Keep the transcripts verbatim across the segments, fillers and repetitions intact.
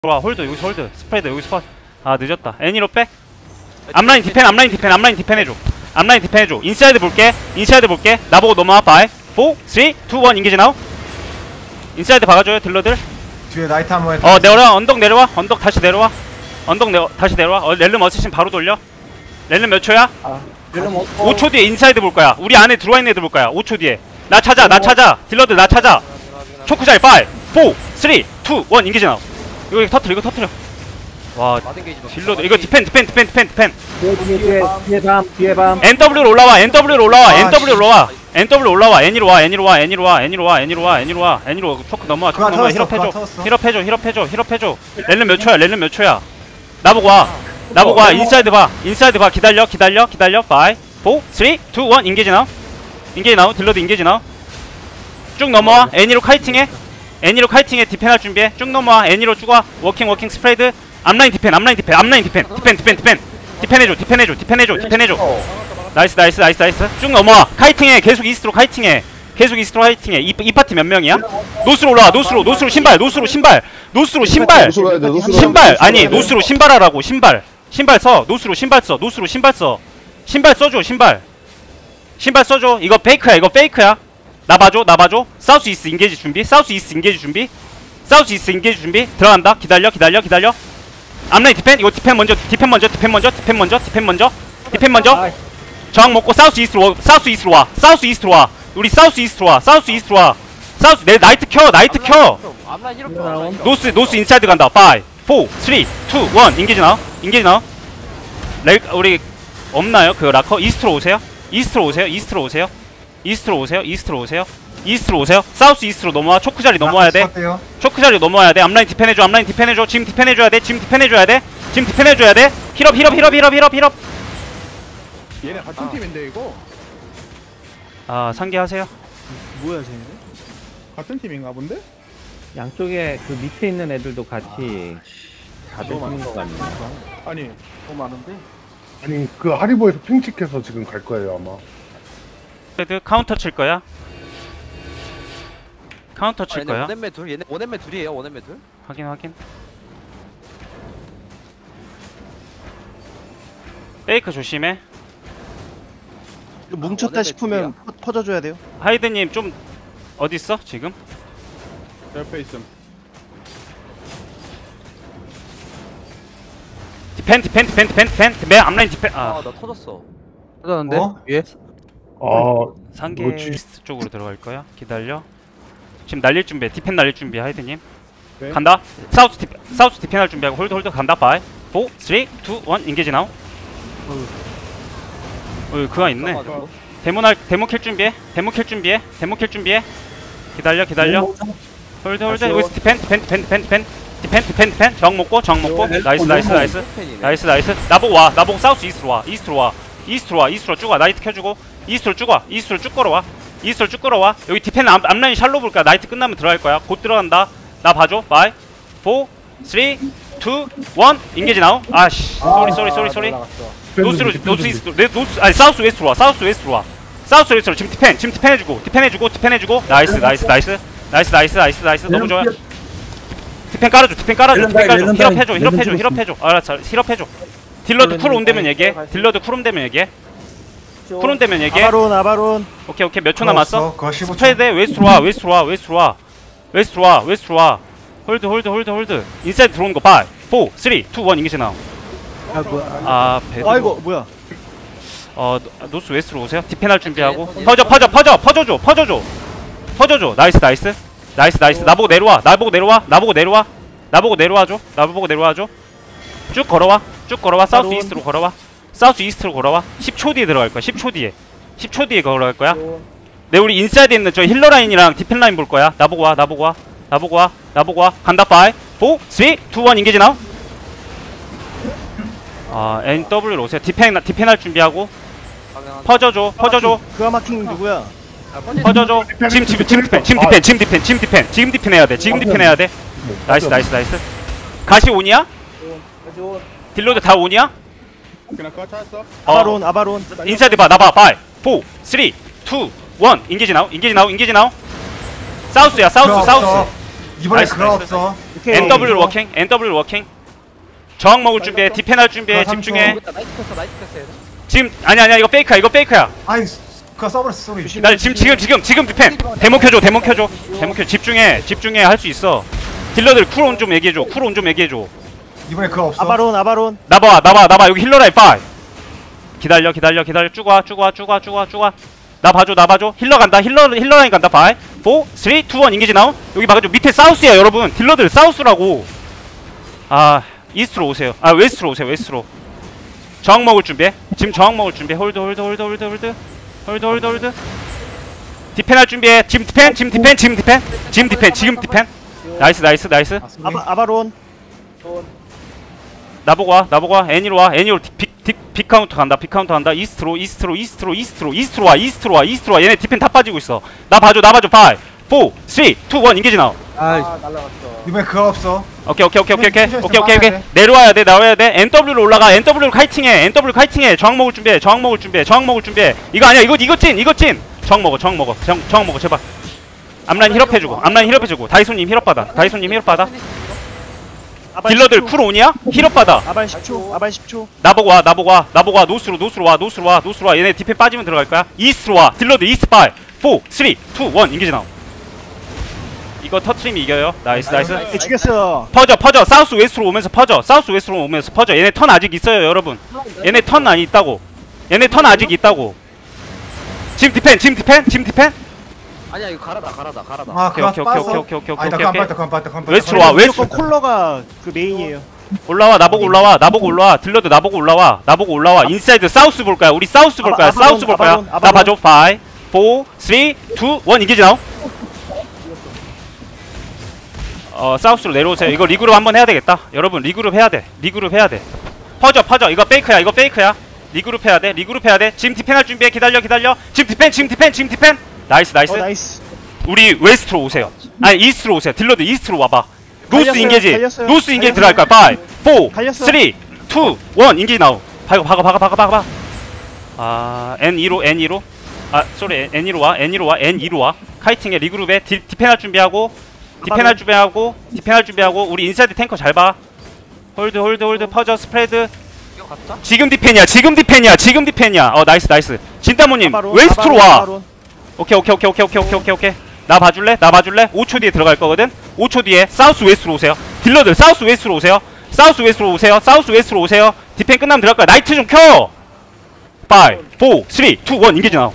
와 홀드 여기서 홀드 스프레드 여기서 퍼. 아 늦었다. 애니로 백. 앞라인 디펜 앞라인 디펜 앞라인 디펜 해줘. 앞라인 디펜 해줘. 인사이드 볼게. 인사이드 볼게. 나보고 넘어와. 오, 사, 삼, 이, 인게지 나우. 인사이드 박아줘요 딜러들. 뒤에 나이트 한번 해. 어 내려와. 언덕 내려와. 언덕 다시 내려와. 언덕 내 다시 내려와. 어, 렐름 어쌔신 바로 돌려. 렐름 몇 초야? 아, 렐름 어, 오 초 뒤에 인사이드 볼 거야. 우리 안에 들어와 있는 애들 볼 거야. 오 초 뒤에. 나 찾아. 나 찾아. 딜러들 나 찾아. 초크 잘 오, 사, 삼, 이, 일 인게지 나우. 이거 터트려. 이거 터트려. 와 딜러들 이거 디펜 디펜 디펜 디펜 디펜. 뒤에 뒤에 뒤에 뒤에 밤 뒤에 밤. 엔더블유로 올라와. 엔더블유로 올라와. 아, 엔더블유로 올라와. 엔더블유 올라와. 애니로 와. 애니로 와. 애니로 와. 애니로 와. 애니로 와. 애니로 와. 애니로 초크 넘어와. 초크 넘어와. 힐업 해줘. 힐업 해줘. 힐업 해줘. 힐업 해줘. 렐름 몇 초야? 렐름 몇 초야? 나보고 와. 나보고 와. 인사이드 봐. 인사이드 봐. 기다려. 기다려. 기다려. 오, 사, 삼, 이, 일 인게지 나우. 인게지 나우. 딜러드 인게지 나우. 쭉 넘어와. 애니로 카이팅해. 애니로 카이팅해. 디펜할 준비해. 쭉 넘어와. 애니로 쭉 와. 워킹 워킹 스프레드. 앞라인 디펜. 앞라인 디펜. 앞라인 디펜. 디펜 디펜 디펜. 디펜 해줘. 디펜 해줘. 디펜 해줘. 디펜 해줘. 나이스 나이스 나이스 나이스. 쭉 넘어와. 카이팅해. 계속 이스트로 카이팅해. 계속 이스트로 카이팅해. 이, 이 파티 몇 명이야? 노스로 올라와. 노스로. 노스로 신발. 노스로 신발. 노스로 신발. 신발. 아니 노스로 신발 하라고. 신발. 신발 써. 노스로 신발 써. 노스로 신발 써. 신발 써줘. 신발. 신발 써줘. 이거 페이크야. 이거 페이크야. 나 봐줘. 나 봐줘. 사우스 이스트 인게이지 준비. 사우스 이스트 인게이지 준비. 사우스 이스트 인게이지 준비. 들어간다. 기다려. 기다려. 기다려. 앞라인 디펜. 이거 디펜 먼저. 디펜 먼저. 디펜 먼저. 디펜 먼저. 디펜 먼저. 디펜 먼저. 저항 먹고 사우스 이스트로. 사우스 이스트로 와. 사우스 이스트로 와. 우리 사우스 이스트로 와. 사우스 이스트로 와. 사우스 내 나이트 켜. 나이트 켜. 노스 노스 인사이드 간다. 오, 사, 삼, 이, 일 인게지 나와. 인게지 나와. 레 우리 없나요? 그 라커 이스트로 오세요. 이스트로 오세요. 이스트로 오세요. 이스트로 오세요. 이스트로 오세요. 이스트로 오세요. 사우스 이스트로 넘어와. 초크 자리 넘어와야 돼. 초크 자리 넘어와야 돼. 앞라인 디펜 해줘. 앞라인 디펜 해줘. 지금 디펜 해줘야 돼. 지금 디펜 해줘야 돼. 지금 디펜 해줘야 돼. 힐업 힐업 힐업 힐업 힐업 힐업. 얘네 같은 아. 팀인데 이거? 아 상계하세요. 뭐야 쟤네? 같은 팀인가 본데? 양쪽에 그 밑에 있는 애들도 같이 다들 쓰는 거 같네. 아니 너무 많은데? 아니 그 하리보에서 핑찍해서 지금 갈 거예요 아마. 레드 카운터 칠 거야. 카운터 칠 거야. 원엠매 둘, 얘네 원엠매 둘이에요. 원엠매 둘. 확인 확인. 페이크 조심해. 뭉쳤다 아, 싶으면 퍼, 퍼져줘야 돼요. 하이드님 좀 어디 있어 지금? 옆에 있음. 디펜 디펜 디펜 디펜 디펜 맨 앞라인 디펜. 아, 아 나 터졌어. 터졌는데? 어? 위에? 아 상계 뭐지? 쪽으로 들어갈 거야. 기다려. 지금 날릴 준비. 디펜 날릴 준비. 하이드님. 네. 간다. 사우스 디 사우스 디펜 할 준비하고 홀드 홀드 간다. 오, 사, 삼, 이, 일 인게지 나우. 어, 그가 있네. 데몬 할 데몬 킬 준비해. 데몬 킬 준비해. 데몬 킬 준비해. 기다려 기다려. 홀드 홀드. 여기서 디펜 디펜 디펜 디펜 디펜 디펜 디펜 디펜. 정 먹고 정 먹고. 나이스 나이스 나이스. 나이스 나이스. 나보고 와. 나보고 사우스 이스트로 와. 이스트로 와. 이스트로 와. 이스트로 쭉 와. 나이트 켜주고. 이스트로 쭉 와. 이스트로 쭉 걸어와. 이스트로 쭉 걸어와. 여기 디펜 앞, 앞라인 샬로 볼까. 나이트 끝나면 들어갈 거야. 곧 들어간다. 나 봐줘. 오, 사, 삼, 이, 일 인게지 나우. 아씨. 쏘리 쏘리 쏘리 쏘리. 노스로 노스 이스트. 내 노스 아니 사우스 웨스트로 와. 사우스 웨스트로 와. 사우스 웨스트로 지금 디펜. 지금 디펜 해주고. 디펜 해주고. 디펜 해주고. 나이스 나이스 나이스. 나이스 나이스 나이스 나이스. 너무 좋아. 디펜 깔아줘. 디펜 깔아줘. 디펜 깔아줘. 힐업 해줘. 힐업 해줘. 힐업 해줘. 알았어. 힐업 해줘. 딜러드 쿨 온되면 얘기해. 딜러드 쿨 온되면 얘기해. 쿨 온되면 얘기해. 아바론 아바론. 오케이 오케이. 몇 초 남았어? 그거 십오 초. 스프레드 웨스트로 와. 웨스트로 와. 웨스트로 와. 웨스트로 와. 웨스트로 와. 홀드 홀드 홀드 홀드. 인사이드 들어오는 거 오, 사, 삼, 이, 일 인게지 나우. 아 뭐야? 아 배드. 아이고 뭐야? 어 노- 노스 웨스트로 오세요. 디펜 할 준비하고. 퍼져 퍼져 퍼져 퍼져줘 퍼져줘 퍼져줘. 나이스 나이스 나이스 나이스. 나보고 내려와. 나보고 내려와. 나보고 내려와. 나보고 내려와줘. 나보고 내려와줘. 쭉 걸어와. 쭉 걸어와. 사우스 이스트로 걸어와. 사우스 이스트로 걸어와. 십 초 뒤에 들어갈 거야. 십 초 뒤에. 십 초 뒤에 걸어갈 거야. 내 우리 인사이드에 있는 저 힐러 라인이랑 디펜 라인 볼 거야. 나보고 와. 나보고 와. 나보고 와. 나보고 와. 간다. 오, 사, 삼, 이, 일 인게지 나우. 아 엔더블유로 오세요. 디펜 디펜 할 준비하고. 퍼져줘. 퍼져줘. 그가 막힌 누구야? 퍼져줘. 지금 지금 지금 디펜. 지금 디펜. 지금 디펜. 지금 디펜. 지금 디펜 해야 돼. 지금 디펜 해야 돼. 나이스 나이스 나이스. 가시 온이야? 딜로드 다 온이야? 그냥 그거 찾았어. 어. 아바론 아바론. 인사이드 봐. 나 봐. 오, 사, 삼, 이, 일 인게지 나우. 인게지 나우. 인게지 나우. 인게지 나우. 사우스야. 사우스. 사우스. 이번에 나이스, 그거 나이스. 없어. 오케이. 엔더블유 워킹 엔더블유 워킹 저항 먹을 준비해 디펜 할 준비해 그 집중해 나이트 패스 나이트 패스 해야 돼. 지금 아니 아니야 이거 페이크야 이거 페이크야 아이 그거 써버렸어 쏘리. 나 지금 지금 지금 지금 디펜 데모 켜줘 데모 켜줘 데모 켜 집중해 집중해 할 수 있어 딜러들 쿨온 좀 얘기해줘 쿨온 좀 얘기해줘 이번에 그거 없어. 아바론 아바론. 나봐 나봐 나봐 여기 힐러라인 파 기다려 기다려 기다려 쭉와 쭉와 쭉와 쭉와 쭉와 나 봐줘 나 봐줘 힐러 간다 힐러 힐러라인 간다 파 사 삼 이 일 인기지 나오 여기 봐줘 밑에 사우스야 여러분 딜러들 사우스라고 아 이스트로 오세요 아 웨스트로 오세요 웨스트로 저항 먹을 준비해 지금 저항 먹을 준비해 홀드 홀드 홀드 홀드 홀드 홀드 홀드 홀드 디펜 할 준비해 지금 디펜 지금 디펜 지금 디펜 지금 디펜 지금 디펜 나이스 나이스 나이스 아바 아바론. 나보고 와 나보고 와 애니로 와 애니로 빅 카운터 간다 빅 카운터 간다 이스트로 이스트로 이스트로 이스트로 이스트로 와 이스트로 와 이스트로 와 얘네 디펜 다 빠지고 있어 나 봐줘 나 봐줘 오 사 삼 이 일 인게지 나오 아 이번에 그거 없어. 오케이 오케이 오케이 오케이 오케이 포지션 오케이 오케이 오케이 있으면 내려와야 돼 나와야 돼 엔더블유로 올라가 엔더블유로 카이팅해 엔더블유 카이팅해 저항 먹을 준비해 저항 먹을 준비해 저항 먹을 준비해 이거 아니야 이거 이거 찐 이거 찐 저항 먹어 저항 먹어 저항, 저항 먹어 제발 앞라인 힐업 해주고 앞라인 힐업 해주고 다이소님 힐업 받아 다이소님 힐업 받아 아발 딜러들 십 초. 쿨 온이야? 힐업 받아 아발 십 초. 아발 십 초. 나보고 와 나보고 와 나보고 와 노스로 노스로 와 노스로 와 노스로 와 얘네 디펜 빠지면 들어갈 거야 이스트로 와 딜러들 이스트 파 사 삼 이 일 인게지 나오 이거 터트림이 이겨요 나이스 나이스 네, 죽였어. 퍼져 퍼져 사우스 웨스트로 오면서 퍼져 사우스 웨스트로 오면서 퍼져 얘네 턴 아직 있어요 여러분 얘네 턴 아니 있다고 얘네 턴 아직 있다고 지금 디펜 지금 디펜 지금 디펜 아니야 이거 가라다 가라다 가라다. 아 오케이, 그거 오케이, 빠졌어. 오케이, 오케이, 오케이, 아니다 오케이, 그거 오케이. 빠졌다 그거 빠졌다 그거 빠졌다. 웨스트로 와 웨스트 무조건 콜러가 그 메인이에요. 올라와 나보고 올라와 나보고 올라와 딜러드 나보고 올라와 나보고 올라와 인사이드 사우스 볼 거야 우리 사우스 볼 거야 아바- 사우스 볼 거야 아바론, 나 아바론. 봐줘 오 사 삼 이 일 인게지 나오 어 사우스로 내려오세요 이거 리그룹 한번 해야 되겠다 여러분 리그룹 해야 돼 리그룹 해야 돼 퍼져 퍼져 이거 페이크야 이거 페이크야 리그룹 해야 돼 리그룹 해야 돼 지금 디펜 할 준비해 기다려 기다려 지금 디펜 지금 디펜 지금 디펜 나이스 나이스 어 나이스. 우리 웨스트로 오세요 아니 이스트로 오세요 딜러드 이스트로 와봐 노스 갈렸어요, 인게지 갈렸어요. 노스 인게지 갈렸어요. 들어갈 거야 오 사 갈렸어요. 삼 이 일 인게지 나오 박아 박아 박아 박아 박아 아 엔 이로 엔 이로 아 쏘리 엔 이로 와 엔 이로 와 엔 이로 와 카이팅에 리그룹에 디, 디펜 할 준비하고 디펜 할 준비하고 디펜 할 준비하고 우리 인사이드 탱커 잘봐 홀드 홀드 홀드 퍼져 스프레드 이거 갔다? 지금 디펜이야 지금 디펜이야 지금 디펜이야 어 나이스 나이스 진따모님 아바론, 웨스트로 아바론, 와 아바론. 오케이 오케이 오케이 오케이 오케이 오케이 오케이 오케이 나 봐줄래? 나 봐줄래? 오 초 뒤에 들어갈 거거든? 오 초 뒤에 사우스 웨스트로 오세요 딜러들 사우스 웨스트로 오세요 사우스 웨스트로 오세요 사우스 웨스트로 오세요 디펜 끝나면 들어갈 거야 나이트 좀 켜! 오 사 삼 이 일 인게지 나오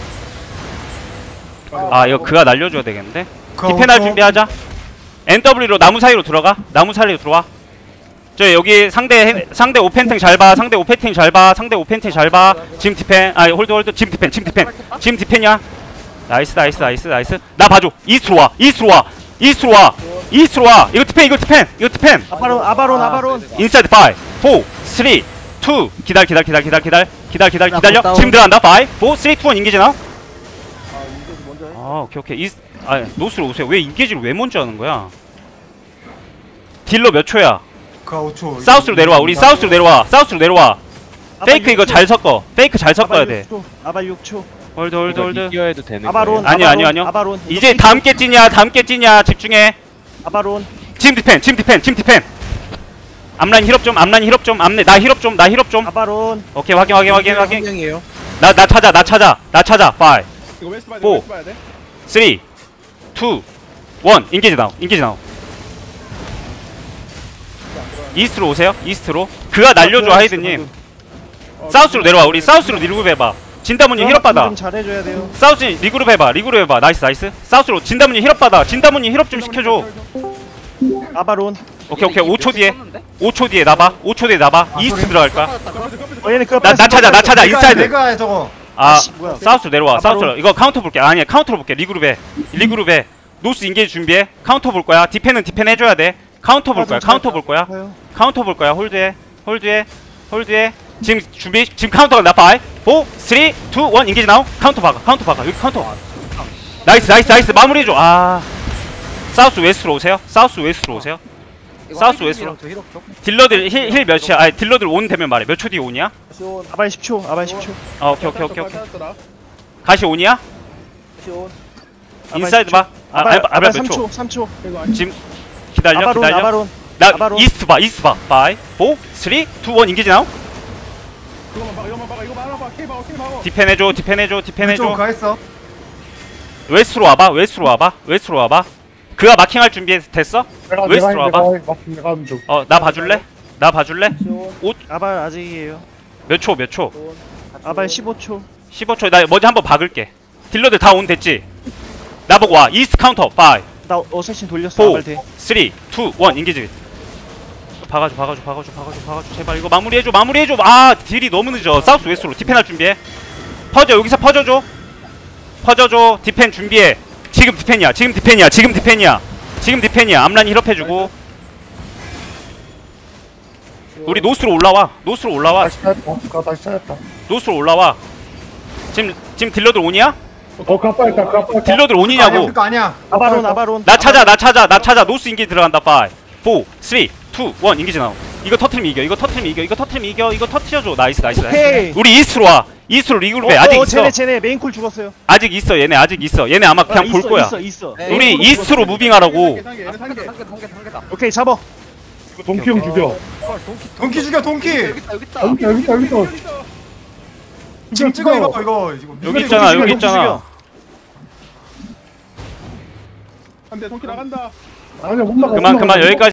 아 이거 그가 날려줘야 되겠는데? 그거 디펜 할 없어. 준비하자 엔더블유로 나무 사이로 들어가 나무 사이로 들어와 저 여기 상대 해- 상대 오펜팅 잘봐 상대 오펜팅 잘봐 상대 오펜팅 잘봐 지금 디펜 아 홀드 홀드 지금 디펜 지금 디펜 지금 디펜이야 나이스 나이스 나이스 나이스 나 봐줘 이스트로 와 이스트로 와 이스트로 와 이스트로 와 이거 디펜 이거 디펜 이거 디펜 아바론 아바론 아바론. 인사이드 오 사 삼 이 기다려 기다려 기다려 기다려 기다려 기다려 기다려 기다려 다운. 지금 들어간다 오 사 삼 이 일 인게지 나와 아 오케이 오케이 이스 아 노스로 오세요 왜 인게지를 왜 먼저 하는 거야 딜러 몇 초야 그거 오 초. 사우스로 내려와 우리 사우스로 내려와 사우스로 내려와 아발 페이크 이거 육 초. 잘 섞어 페이크 잘 섞어야 아발 돼 육 초. 아발 육 초. 홀드 홀드 홀드 이겨야도 되는 아바론. 아니요, 아바론, 아니요, 아니요. 아바론. 이제 다음 게 찌냐 다음 게 찌냐 집중해 아바론. 지금 디펜 지금 디펜 지금 디펜 앞라인 힐업 좀 앞라인 힐업 좀 앞내 나 힐업 좀 나 힐업 좀 아바론. 오케이 확인 확인 확인 확인 명이에요. 나 나 찾아 나 찾아 나 찾아 오 이거 웨스트 봐야 돼 오. 웨스트 봐야 돼. 삼 이 일 인게지 나오 인게지 나오 이스트로 오세요 이스트로 그가 날려줘 하이드님 어, 사우스로 내려와 우리 사우스로 리그룹 해봐 진다문님 힐업 받아 좀 잘해줘야 돼요. 사우스 리그룹 해봐 리그룹 해봐 나이스 나이스 사우스로 진다문님 힐업 받아 진다문님 힐업 좀 시켜줘 아바론. 오케이 오케이 오 초 뒤에 오 초 뒤에 나봐 오 초 뒤에 나봐 아, 이스트 소리. 들어갈 거야 어 얘네 그거 나, 나 뺐어, 찾아 나 뺐어. 찾아 내가 인사이드 내가 해 저거. 아 아씨, 뭐야. 사우스 내려와 아바로. 사우스 이거 카운터 볼게 아니야 카운터로 볼게 리그룹에 리그룹에 노스 인게이지 준비해 카운터 볼 거야 디펜은 디펜 해줘야 돼 카운터 볼 아, 거야 좀 카운터 잘- 볼 거야 봐요. 카운터 볼 거야 홀드해 홀드해 홀드해 지금 준비 지금 카운터 간다 오 사 삼 이 일 인게이지 나오 카운터 박아 카운터 박아 여기 카운터 나이스 나이스 나이스 마무리해줘 아 사우스 웨스트로 오세요 사우스 웨스트로 오세요 사우스 웨스트로. 딜러들 힐, 힐 몇이야 아니 딜러들 온 되면 말해 몇 초 뒤에 온이야 아발 십 초. 아발 십 초. 아 오케이 오케이 오케이 오케이 찾았어, 나. 가시 온이야 아발 인사이드 십 초. 봐 아, 아발 아발 아발 몇 삼 초 초. 삼 초. 이거 아니. 지금 기다려 아바론 기다려 아바론 나 아바론. 이스트 봐 이스트 봐 파이 사 삼 이 일 인기지 나오 이거만 봐 이거만 봐 이거 봐 봐. K 봐 K 봐. 디펜 해줘 디펜 해줘 디펜 왼쪽 해줘 그거 했어. 웨스트로 와봐 웨스트로 와봐 웨스트로 와봐 그가 마킹할 준비 됐어? 내가 웨스트로 내가 와봐. 내가 맞습니다. 내가 하는 중. 어 나 봐줄래? 나 봐줄래? 아발 아직이에요. 몇 초 몇 초? 아발 십오 초. 십오 초 나 먼저 한번 박을게 딜러들 다 온 됐지? 나보고 와 이스트 카운터 오 나 어쌔신 돌렸어. 사 아발 돼. 삼 이 일 인기지 박아줘 박아줘 박아줘 박아줘 박아줘 제발 이거 마무리해줘 마무리해줘 아 딜이 너무 늦어 사우스 웨스트로 디펜 할 준비해 퍼져 여기서 퍼져줘 퍼져줘 디펜 준비해 지금 디펜이야 지금 디펜이야 지금 디펜이야 지금 디펜이야 앞라인 힐업해주고 우리 노스로 올라와 노스로 올라와 다시 찾았다. 가 다시 찾았다. 노스로 올라와 지금 지금 딜러들 오냐? 어 가빠했다. 가빠했다. 딜러들 아니야 오니냐고 그거 아니야. 아바론 아바론. 나 찾아 나 찾아 나 찾아 노스 인기 들어간다 오 사 삼 이 일 인기지 나오 이거 터트리면 이겨 이거 터트리면 이겨 이거 터트리면 이겨 이거 터트려줘 나이스 나이스 나이스 오케이. 우리 이스트로 와 이스트로 리그룹 해 어, 아직 어, 있어 쟤네 쟤네 메인콜 죽었어요. 아직 있어 얘네 아직 있어 얘네 아마 그냥 어, 볼 있어, 거야 있어 있어. 네. 우리 메인콜 이스트로 죽었어요. 무빙하라고 단계 아, 단계 단계다 단계. 단계 단계 단계다. 오케이 잡어. 이거 동키 형 죽여. 동키 죽여 동키. 여기 있다 여기 있다. 여기 있다 여기 있다 여기 있다. 지금 찍어 이거 이거 이거. 여기 있잖아 죽여, 여기 죽여. 있잖아 안돼 동키 나간다. 아니야 못 나가. 그만 못 그만 나가. 여기까지